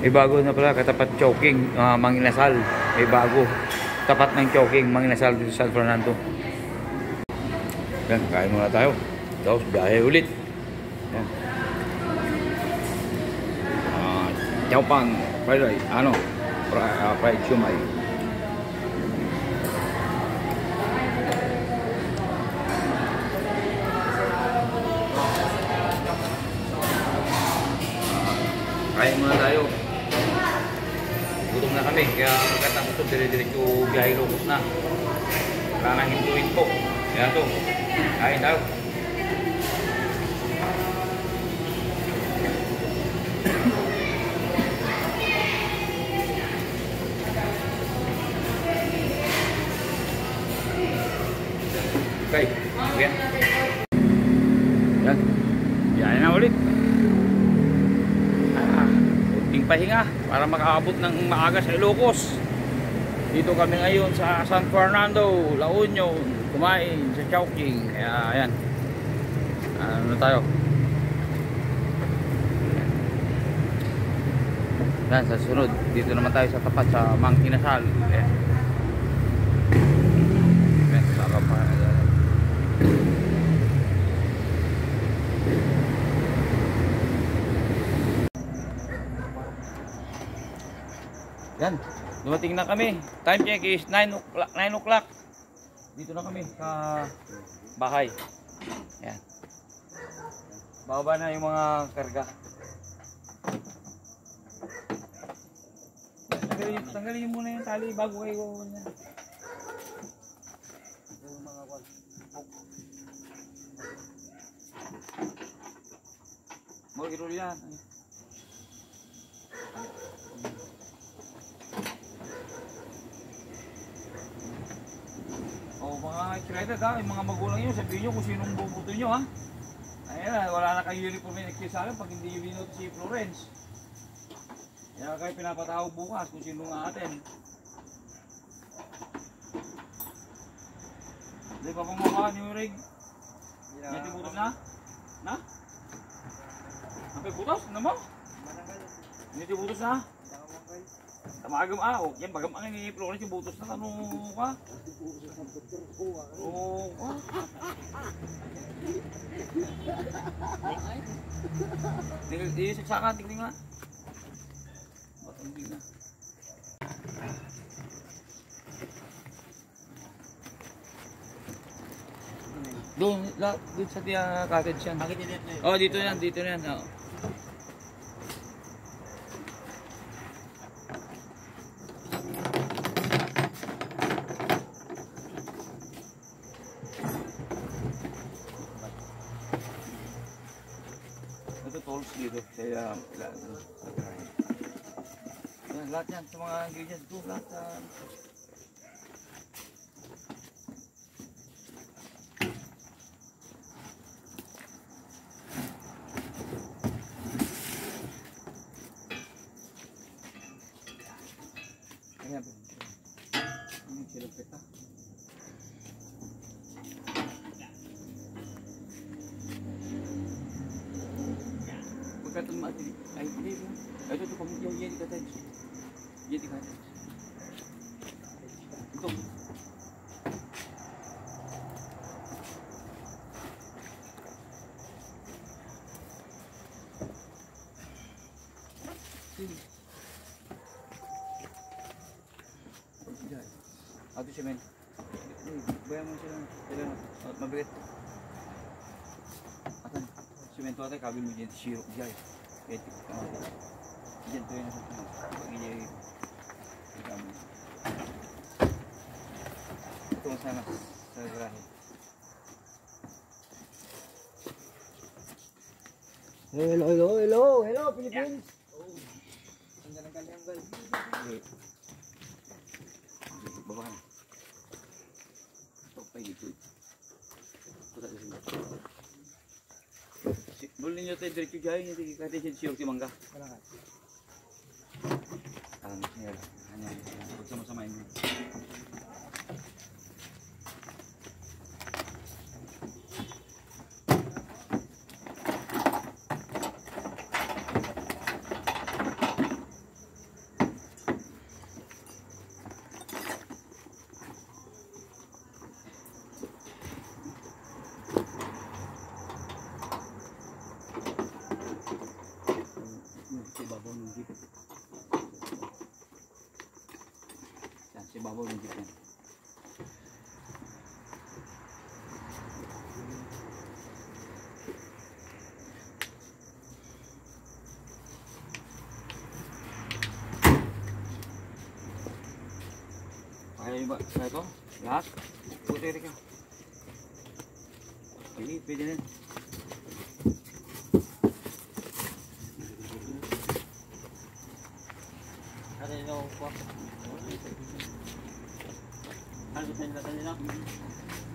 May bago na pala, katapat Chowking, Mang Inasal. May bago. Tapat ng Chowking, Mang Inasal dito sa San Fernando. Yan, kain muna tayo. Tapos biyahe ulit. Yan. Chow Pang, fried rice, fried shumai. Kain muna tayo. Gutom na kami, kaya pagkatapos ito, dire-diretso biyahe Ilocos na. Wala nang hintuin po. Kaya ito, kain tayo. Okay, yan. Yan, biyahe na ulit. Kunting pahinga para makaabot ng maaga sa Ilocos. Dito kami ngayon sa San Fernando, La Union, kumain sa Chowking. Kaya ayan, ano tayo, yan sa sunod. Dito naman tayo sa tapat sa Mang Inasal. Ayan, sarap pa. Yan, dumating na kami. Time check is 9 o'clock. Dito na kami sa bahay. Yan. Bababa na yung mga karga. Tanggalin muna yung tali bago kayo niya. Yung mga wall. Mo irol yan. Mga excited ha, yung mga magulang nyo, sabihin nyo kung sinong bubuto nyo ha. Ayan, wala na kayo uniform na nagkisalan pag hindi yung binoto si Florence. Kaya kayo pinapatawag bukas kung sinong atin. Hindi pa pamamakan yung rig. Yan tibutos na? Na? Napay butos? Ano mo? Hindi tibutos na? Tamagam yan bagam ang ni Florence yung butos na tanong ka. Oo ka. Hindi saksakan, tingnan nga. Hindi na. Doon sa tiya cottage yan. Oh, dito yan. Oh. Dito saya lahat yan sa mga ingredients ko, lahat ayan ini silap kita. Katong mati ay hindi mo. Ito to kami yung kata. Yedi kata. Ito. Ato siya men. Bayang mo siya. Mabigat. Atan. Semento atay kabil mo dyan sirop dyan. Etik. Dyan to yun na sa pag-inyay. Ito mo sana sa garahe. Hello Philippines. Ang galang kanyang guys. Baba na. Ito pa dito. Puta na sila. Boleh nyo tayo diretso dyan, hindi kaya tayo siyok si Mangga. Wala ka. Hanya bersama-sama ini. si babaw ng jeep yan. Kaya ba? Kaya ito? Lahat? Puti rin ka. Pwede rin. Ano yung ako po? Ano yung kanina?